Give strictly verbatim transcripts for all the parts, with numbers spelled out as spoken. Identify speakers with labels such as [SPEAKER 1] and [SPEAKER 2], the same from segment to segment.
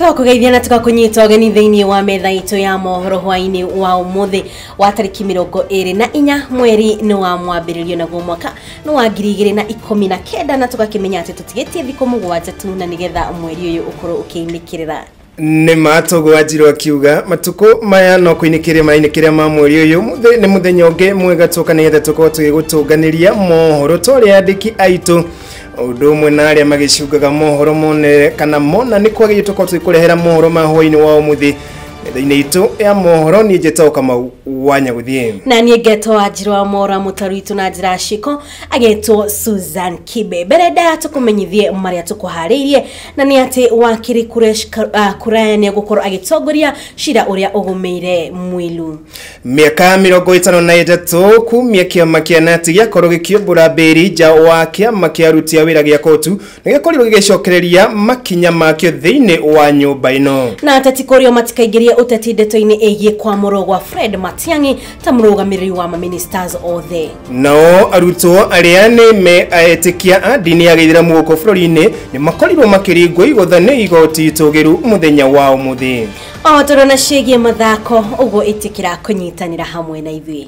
[SPEAKER 1] Tukakugeithia na tukakunyita ogeni thiini wa metha itu ya mohoro hwaini wa umuthi wa tariki mirongo iri na inya mweri ni wa mwambiririo na mwaka no wa ngiri igiri na ikumi na kenda na tukakimenya ati tutigetie thiko mugwanja tu na nigetha mweri uyu ukoro ukiinikirira
[SPEAKER 2] ni matogo ajiro akiuga matuko maya no kuinikire mainikire ma mweri uyu muthe ni muthenya unge mwega tuka nigetha tuko tugutunganiria mohoro tore andiki aitu Udo mwena aria magishugaga mohoro mone kana mona ni kwagi tuko tukurehera mohoro ma hwaini wa umuthi thini itu ya mohoro ni njeta kama wanya guthie
[SPEAKER 1] na ni geto ajiro wa mora mutaru itu na njira shiko ageto Susan Kibe bereda tukumenyithie maria tukuharirie na ni ati wakiri kuresh uh, kuraya ni gukoro agitogoria shira uria ugumeire mwilu
[SPEAKER 2] miaka mirongo itano na itatu kumia kiama kia nati gakoro gikiobura beri ja wa kiama kia rutia wira gia kotu nigakoriro gigicokereria makinya makio thini wa nyumba ino
[SPEAKER 1] na tatikorio matikaigiria uteti ndeto-ini egie kwa morogwa Fred Matiang'i ta murugamiriri wa ministers othe
[SPEAKER 2] nao aruto ariane me aetikia adini ya githiramu uko Florine ni makorirwo makiringwo igothane igoti itogeru muthenya wa umuthi
[SPEAKER 1] o turona ciĩgie mathako ugo itikira kunyitanira hamwe na ithui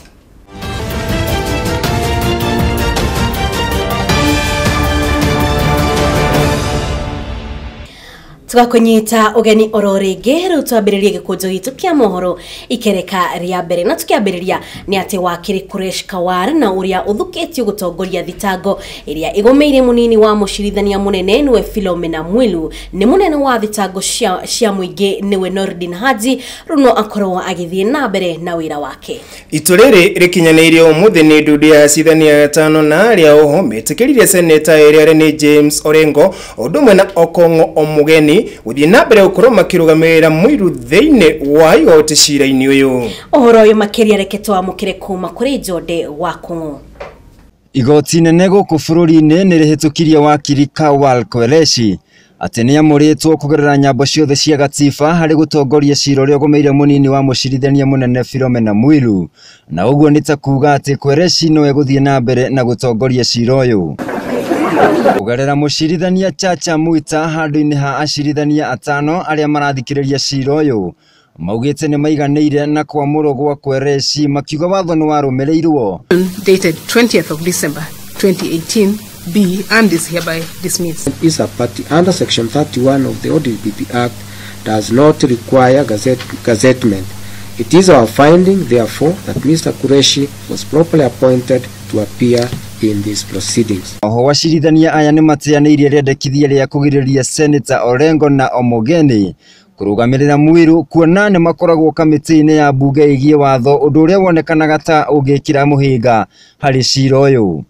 [SPEAKER 1] tukakunyita ogeni ororege ru twambiririe gikunjo gitu kia mohoro ikereka ria mbere na tukiambiriria ni ati wakiri Kuresh Kawar na uria uthuketio gutongoria thitango iria igomeire munini wa mushirithania munene niwe Philomena Mwilu ni munene wa thitango cia cia muingi niwe Nordin Haji runo akorwo agithie na mbere na wira wake
[SPEAKER 2] ituriri rikinyaneirie umuthi ni ndudu ya cithania tano na aria oho metikiririe seneta area ni James Orengo udumwe na Okongo Omugeni uthie na mbere ukoro makirugamira Mwilu thiini wa igoti cira-ini uyu
[SPEAKER 1] ohoro uyu makiria reketwa mukire kuma kuri Jode wa Kungu
[SPEAKER 3] igoti nene guku bururi-ini ni rihitukirie wakiri Kawal Kwereshi ati ni amuritwo kugerera nyambo ciothe cia gatiba hari gutongoria cira uria ugomeire munini wa mushirithania munene Philomena Mwilu na uguo ni ta kuga ati Kwereshi no eguthie na mbere na gutongoria cira uyu kugerera mushirithania Chacha Mwita handu-ini ha ashirithania atano aria marathikiriria cira uyu maugite ni maiganeire na kwa murogwa Kwereshi makiuga watho ni warumireirwo
[SPEAKER 4] dated twentieth of December twenty eighteen B and is hereby dismissed.
[SPEAKER 5] Is a party under section thirty-one of the O D P P Act does not require gazette gazettement. It is our finding, therefore, that Mister Kureshi was properly appointed to appear in these proceedings.
[SPEAKER 3] Oho washirithania aya ni mateaneirie rendekithia ria kugiriria Senator Orengo na Omugeni kurugamirira Mwilu kuona ni makoragwo kamiti-ini ya bunge igie watho undu uria wonekanaga ta ugikira muhinga hari cira uyu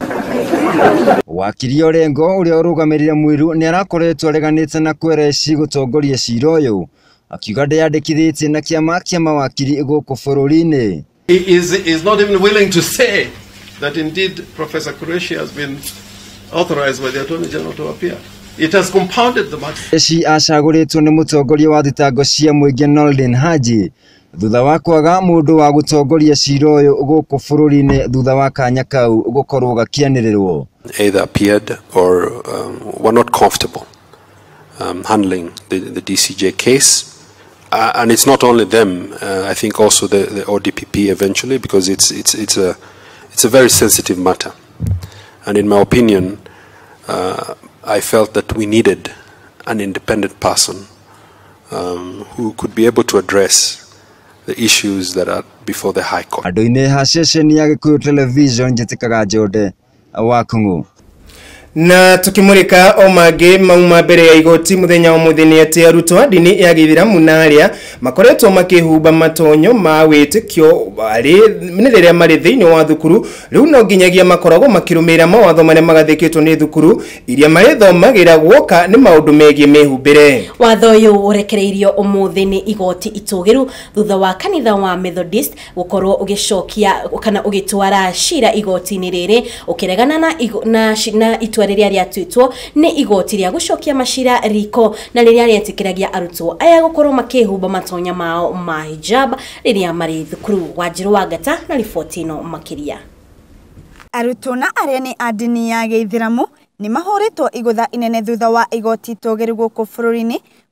[SPEAKER 3] wakiri Orengo uria urugamirire Mwilu ni arakoretwo areganite na Kwereshi gutongoria cira uyu akiuga ndeyandikithitie na kiama kia mawakiri guku bururi-ini
[SPEAKER 6] he is is not even willing to say that indeed Professor Kureshi has been authorized by the Attorney General to appear. It has compounded the matter.
[SPEAKER 3] Kureshi acaguritwo ni mutongoria wa thitango cia muingi Nordin Haji thutha wa kwaga mundu wa gutongoria cira uyu guku bururi-ini thutha wa kanya kau gukorwo gakianirirwo
[SPEAKER 7] either appeared or um, were not comfortable um, handling the, the D C J case. Uh, and it's not only them, uh, I think also the, the O D P P eventually, because it's it's it's a it's a very sensitive matter. And in my opinion, uh, I felt that we needed an independent person um, who could be able to address the issues that are before the High Court.
[SPEAKER 3] Adoine ha sesheni ya Gikuyu Television njitikaga Jode wa Kungu
[SPEAKER 2] na tukimurika omage mauma mbere ya igoti muthenya wa muthini ati aruto adini ya githiramu na aria makoretwo makihuba matonyo ma witikio ari minirire mari thiini wa thukuru riu no nginyagia makoragwo makirumira mawatho maria magathikitwo ni thukuru iria mari thomagira gwoka ni maundu megie mehumbire
[SPEAKER 1] watho uyu urekereirio umuthi ni igoti itugiru thutha wa kanitha wa Methodist gukorwo ugicokia kana ugitwara cira igoti-ini riri ukiregana na na, na itwa riria riatwitwo ni igoti ria gucokia mashira riko na riria rietikiragia arutwo aya gukorwo makihumba matonya mao ma hijab riria mari thukuru Wanjiru wa Ngata na riboti ino makiria
[SPEAKER 8] arutwo na aria ni adini ya Gĩithĩramu ni mahoretwo igutha inene thutha wa igoti togeru guku bururi-ini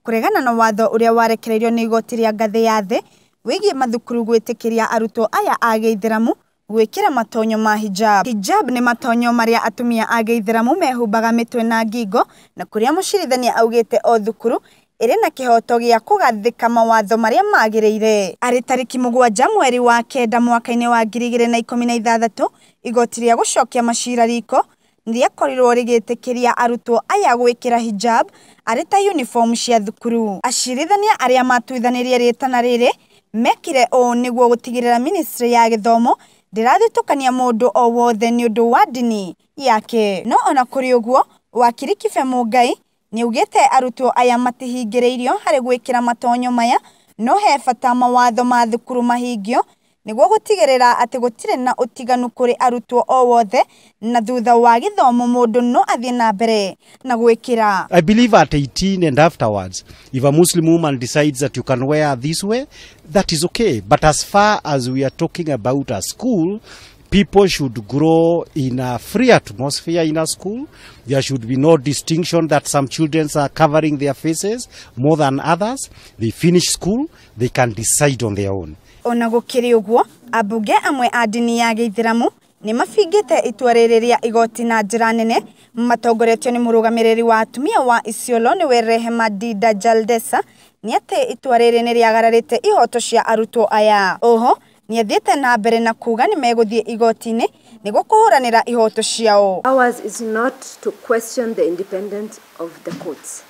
[SPEAKER 8] kuregana na watho uria warekereirio ni igoti ria ngathi ya thi wigie mathukuru gwitikiria arutwo aya a Gĩithĩramu gwikira matonyo ma hijab. Hijab ni matonyo maria atumia a Gĩithĩramu mehumbaga mitwe na ngingo, na kuria mucirithania augite o thukuru iri na kihoto gia kugathika mawatho maria magiriire. Ari tariki mugwanja mweri wa kenda mwaka-ini wa ngiri igĩrĩ na ikũmi na ithathatũ igoti ria gucokia macira riko niriakorirwo rigitikiria arutwo aya gwikira hijab ari ta uniform cia thukuru. Acirithania aria matuithanirie ritana riri mekire o niguo gutigirira ministry ya githomo ndirathitũkania mundu o wothe ni undu wa dini yake. No ona kuri uguo wakiri Kibe Mũngai ni ugite arutwo aya matihingireirio hari gwikira matonyo maya, no he bata mawatho ma thukuru mahingio niguo gutigirira ati gutire na utiganu kuri arutwo o wothe na thutha wa githomo mundu no athie na mbere na gwikira.
[SPEAKER 9] I believe at eighteen and afterwards, if a Muslim woman decides that you can wear this way, that is okay. But as far as we are talking about a school, people should grow in a free atmosphere in a school. There should be no distinction that some children are covering their faces more than others. They finish school, they can decide on their own.
[SPEAKER 8] Ona gukiri uguo, abunge amwe a dini ya Gĩithĩramu ni mabingite itua rĩrĩ rĩa igoti na njĩra nene, matongoretio ni murugamiriri wa atumia wa Isiolo ni we Rehema Dida Jaldesa, ni ati itua rĩrĩ ni rĩagararĩte ihoto cia arutwo aya. Oho ni athiĩte na mbere na kuga ni meguthie igoti-ini niguo kuhuranira ihoto ciao.
[SPEAKER 10] Ours is not to question the independence of the courts.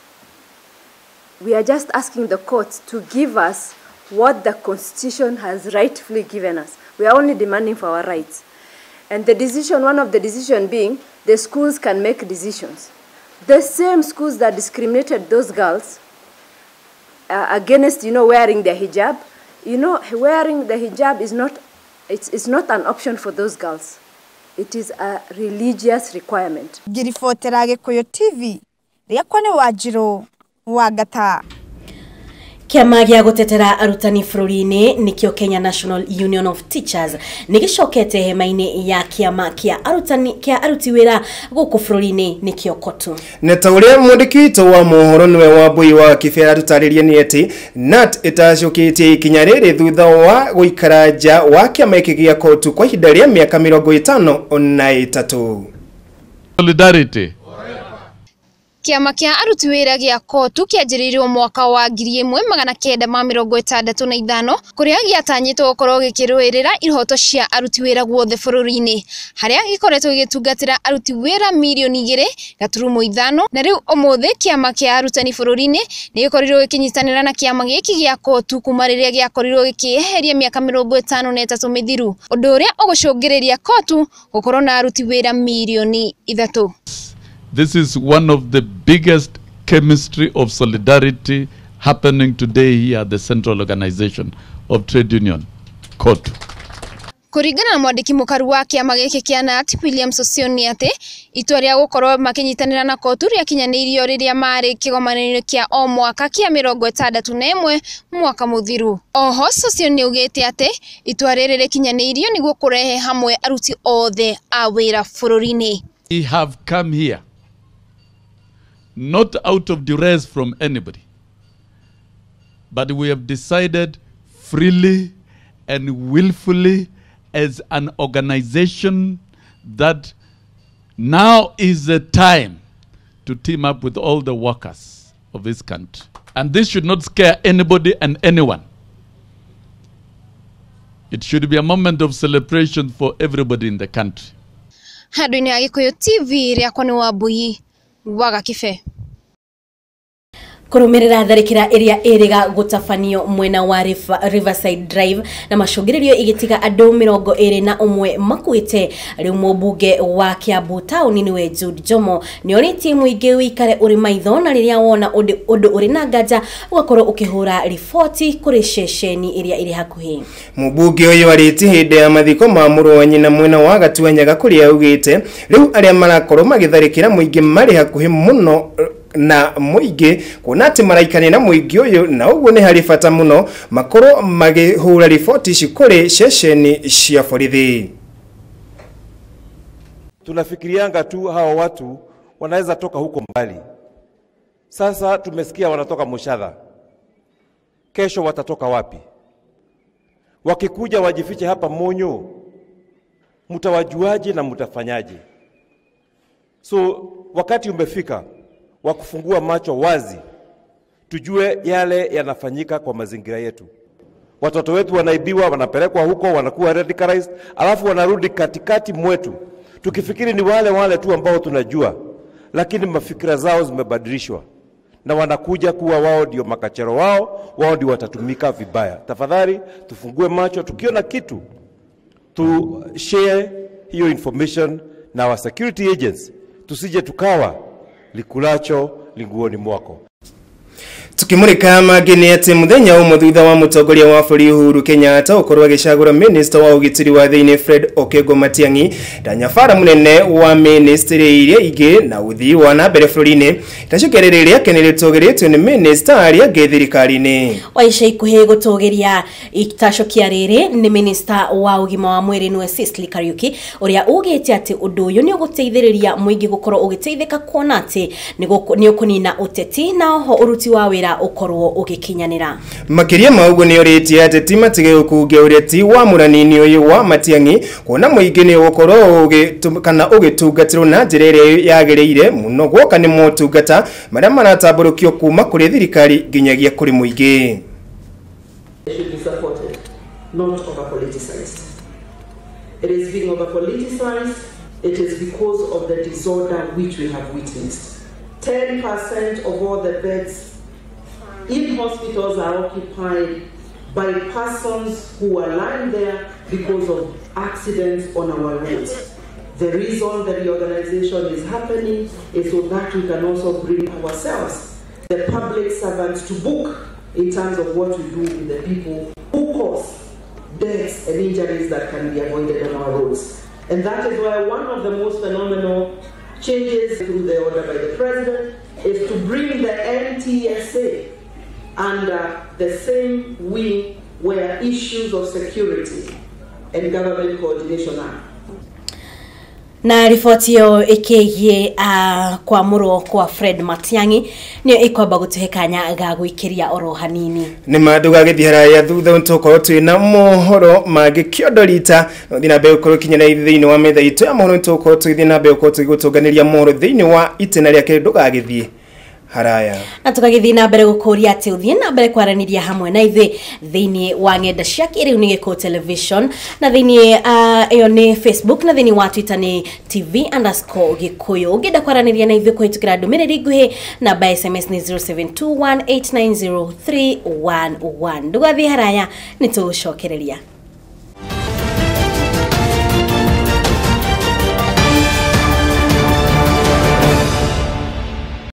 [SPEAKER 10] We are just asking the courts to give us what the Constitution has rightfully given us. We are only demanding for our rights. And the decision, one of the decision being, the schools can make decisions. The same schools that discriminated those girls uh, against, you know, wearing the hijab, you know, wearing the hijab is not, it's, it's not an option for those girls. It is a religious requirement.
[SPEAKER 8] Ngiribotera Gĩkũyũ T V, riakwa ni Wanjirũ wa Ngata.
[SPEAKER 1] Kiama gĩa gutetera arutani bũrũri-inĩ nikio Kenya National Union of Teachers nigicokete hema-inĩ ya kiama kia arutani kia aruti wĩra gũkũ bũrũri-inĩ nikio KOTU.
[SPEAKER 2] Neta uria mwandiki witũ wa mohoro niwe Wambui wa Kĩbera arutaririe ni ati K N U T itacoketie ikinya rĩrĩ thutha wa guikara nja wa kiama iki gia KOTU kwa ihinda rĩa mĩaka mĩrongo ĩtano na ĩtatũ.
[SPEAKER 11] Solidarity.
[SPEAKER 12] Kiama kia aruti wĩra gĩa KOTU kĩanjĩrĩirio mwaka wa ngiri ĩmwe magana kenda ma mĩrongo ĩtandatũ na ithano kũrĩa gĩatanyĩtwo gũkorwo gĩkĩrũĩrĩra ihoto cia aruti wĩra guothe bũrũri-inĩ, harĩa gĩkoretwo gĩgĩtungatĩra aruti wĩra mirioni igĩrĩ gaturumo ithano, na rĩu ũmũthĩ kiama kia arutani bũrũri-inĩ nĩ gĩkorirwo gĩkĩnyitanĩra na kiama gĩkĩ gĩa KOTU kuma rĩrĩa gĩakorirwo gĩkĩeheria mĩaka mĩrongo ĩtano na ĩtatũ mĩthiru, ũndũ ũrĩa ũgũcũngĩrĩria KOTU gũkorwo na aruti wĩra mirioni ithatũ.
[SPEAKER 11] This is one of the biggest chemistry of solidarity happening today here at the Central Organization of Trade Union, KOTU.
[SPEAKER 12] Kuringana na mwandiki mũkaru wa kiama gĩkĩ kia K N U T William Sossion ni ati itua rĩa gũkorwo makĩnyitanĩra na KOTU rĩakinyanĩirio rĩrĩa marĩ kĩgomano-inĩ kia o mwaka kia mĩrongo ĩtandatũ na ĩmwe mwaka mũthiru. Oho Sossion ni ugĩte ati itua rĩrĩ rĩkinyanĩirio nĩguo kũrehe hamwe aruti othe a wĩra bũrũri-inĩ.
[SPEAKER 11] We have come here not out of duress from anybody, but we have decided freely and willfully as an organization that now is the time to team up with all the workers of this country. And this should not scare anybody and anyone. It should be a moment of celebration for everybody in the country.
[SPEAKER 12] Handũ-inĩ ya Gĩkũyũ T V rĩakwa nĩ Wambui wa Gakĩbe.
[SPEAKER 1] Kurumirira tharikira area iriga gutafanio mwena wa Riverside Drive na macungiririo igitiga andu mirongo iri na umwe makuite riu mubunge wa Kiambu town ni we Jude Jomo ni oriti muingi wikare uri maitho na riria wona undu undu uri na nganja ugakorwo ukihura riboti kuri ceceni iria iri hakuhi.
[SPEAKER 2] Mubunge uyu ariti hinde ya mathiko ma Mũrũwanyi na mwena wa Gatuanyaga kuria ugite riu aria marakorwo magitharikira muingi mari hakuhi muno na muingi kuona ati maraikania na muingi uyu na uguo ni hari bata muno makorwo magihura riboti cikuri ceceni cia borithi.
[SPEAKER 13] Tunafikirianga tu hawa watu wanaweza toka huko mbali, Sasa tumesikia wanatoka Mushadha. Kesho watatoka wapi? Wakikuja wajifiche hapa Monyo, mtawajuaje na mtafanyaje? So wakati umefika wa kufungua macho wazi, tujue yale yanafanyika kwa mazingira yetu. Watoto wetu wanaibiwa, wanapelekwa huko, wanakuwa radicalized, alafu wanarudi katikati mwetu. Tukifikiri ni wale wale tu ambao tunajua, lakini mafikira zao zimebadilishwa. Na wanakuja kuwa wao ndio makachero wao, wao ndio watatumika vibaya. Tafadhali tufungue macho, tukiona kitu tu share hiyo information na wa security agents, tusije tukawa likulacho linguoni mwako.
[SPEAKER 2] Tukimurika mageni ati muthenya umwe thutha wa mutongoria wa bũrũri Uhuru Kenyatta ukorwa gicagura minister wa ugitiri wa thiini Fred Okengo Matiang'i ndanyabara munene wa ministry iria ingi na uthii wa na mbere bũrũri-inĩ itacokereria kenelitogeretio ni minister aria ngethirikari-inĩ
[SPEAKER 1] Waisha ikuhe gutogeria itacokia riri ni minister wa ugima wa mwiri nwe Cecily Kariuki uria ugite ati undu uyu ni uguteithiriria muingi gukorwo ugiteithika kuona ati ni ukunina uteti na ho uruti wa wira ukorwo ugikinyanira
[SPEAKER 2] makiria maugo ni oreti ateti matige ukuge ureti wa muranini uyu wa Matiang'i kuona muingi ni ukorwo ugitumikana ugitungatirwo na njira iria yagereire muno gwoka ni motungata maria maratamburukio kuma kuri thirikari nginyagia kuri muingi.
[SPEAKER 14] It should be supported, not over-politicized. It is being over-politicized, it is because of the disorder which we have witnessed. ten percent of all the beds in hospitals are occupied by persons who are lying there because of accidents on our roads. The reason the reorganization is happening is so that we can also bring ourselves, the public servants, to book in terms of what we do with the people who cause deaths and injuries that can be avoided on our roads. And that is why one of the most phenomenal changes through the order by the President is to bring the N T S A under the same wing where issues of security and government coordination are.
[SPEAKER 1] Na ripoti yo ikigie uh, kwa muro kwa Fred Matiang'i ni ikwamba gutuhekanya ga gwikiria oro hanini
[SPEAKER 2] ni maduga githira ya thutha ntoko twina mohoro magi kiodorita thina be ukoro kinyana thiini wa metha itu ya mohoro ntoko twithina be ukoro twigutunganiria mohoro thiini wa itena ria kinduga githie haraya
[SPEAKER 1] na tukagithii na mbere gukuria ati uthie na mbere kwaraniria hamwe na ithe thiini wa ngenda cia kiriu ni Gikuyu Television na thiini uh, iyo ni Facebook na thiini wa Twitter ni T V underscore Gikuyu ungenda kwaraniria na ithe kuhitukira ndumiriri nguhi na by S M S ni zero seven two one eight nine zero three one one ndugathi haraya ni tugucokereria.